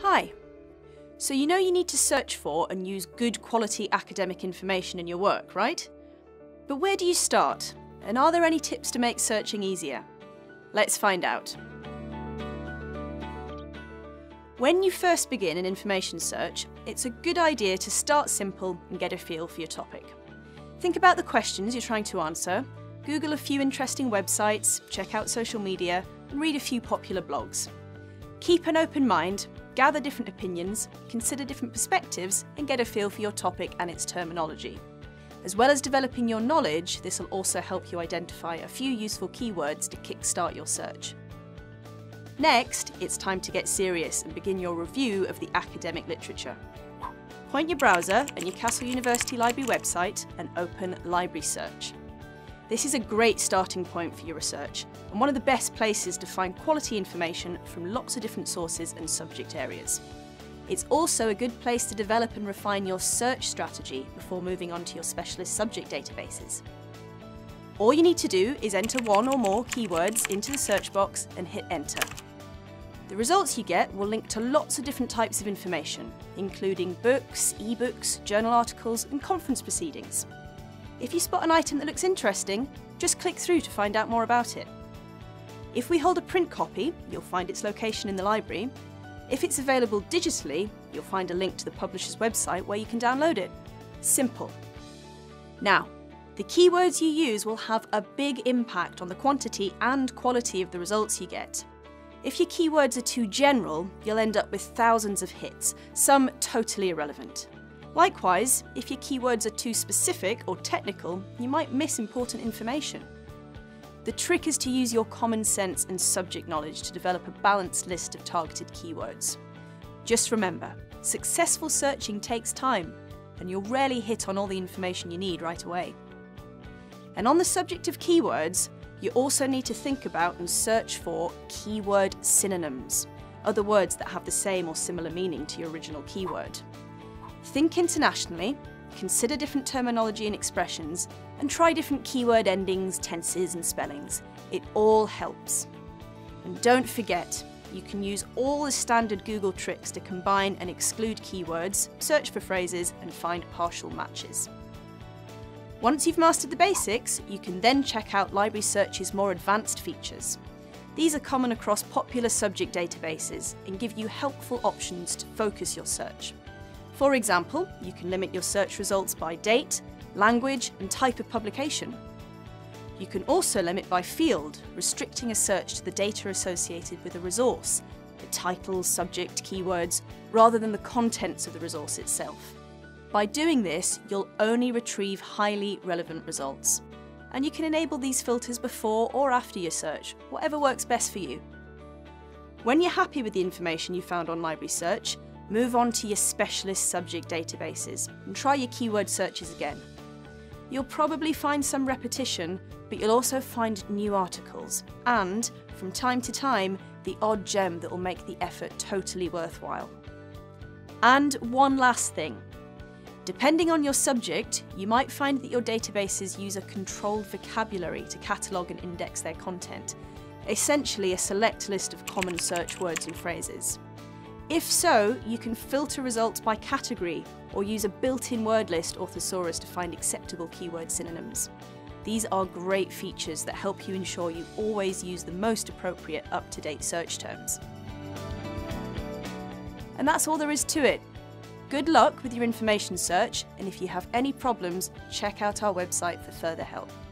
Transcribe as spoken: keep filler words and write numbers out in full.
Hi. So you know you need to search for and use good quality academic information in your work, right? But where do you start? And are there any tips to make searching easier? Let's find out. When you first begin an information search, it's a good idea to start simple and get a feel for your topic. Think about the questions you're trying to answer, Google a few interesting websites, check out social media, and read a few popular blogs. Keep an open mind, gather different opinions, consider different perspectives, and get a feel for your topic and its terminology. As well as developing your knowledge, this will also help you identify a few useful keywords to kickstart your search. Next, it's time to get serious and begin your review of the academic literature. Point your browser at Newcastle University Library website and open Library Search. This is a great starting point for your research and one of the best places to find quality information from lots of different sources and subject areas. It's also a good place to develop and refine your search strategy before moving on to your specialist subject databases. All you need to do is enter one or more keywords into the search box and hit enter. The results you get will link to lots of different types of information, including books, ebooks, journal articles, and conference proceedings. If you spot an item that looks interesting, just click through to find out more about it. If we hold a print copy, you'll find its location in the library. If it's available digitally, you'll find a link to the publisher's website where you can download it. Simple. Now, the keywords you use will have a big impact on the quantity and quality of the results you get. If your keywords are too general, you'll end up with thousands of hits, some totally irrelevant. Likewise, if your keywords are too specific or technical, you might miss important information. The trick is to use your common sense and subject knowledge to develop a balanced list of targeted keywords. Just remember, successful searching takes time, and you'll rarely hit on all the information you need right away. And on the subject of keywords, you also need to think about and search for keyword synonyms, other words that have the same or similar meaning to your original keyword. Think internationally, consider different terminology and expressions, and try different keyword endings, tenses, and spellings. It all helps. And don't forget, you can use all the standard Google tricks to combine and exclude keywords, search for phrases, and find partial matches. Once you've mastered the basics, you can then check out Library Search's more advanced features. These are common across popular subject databases and give you helpful options to focus your search. For example, you can limit your search results by date, language, and type of publication. You can also limit by field, restricting a search to the data associated with a resource, the title, subject, keywords, rather than the contents of the resource itself. By doing this, you'll only retrieve highly relevant results. And you can enable these filters before or after your search, whatever works best for you. When you're happy with the information you found on Library Search, move on to your specialist subject databases and try your keyword searches again. You'll probably find some repetition, but you'll also find new articles and, from time to time, the odd gem that will make the effort totally worthwhile. And one last thing. Depending on your subject, you might find that your databases use a controlled vocabulary to catalogue and index their content, essentially a select list of common search words and phrases. If so, you can filter results by category or use a built-in word list or thesaurus to find acceptable keyword synonyms. These are great features that help you ensure you always use the most appropriate up-to-date search terms. And that's all there is to it. Good luck with your information search, and if you have any problems, check out our website for further help.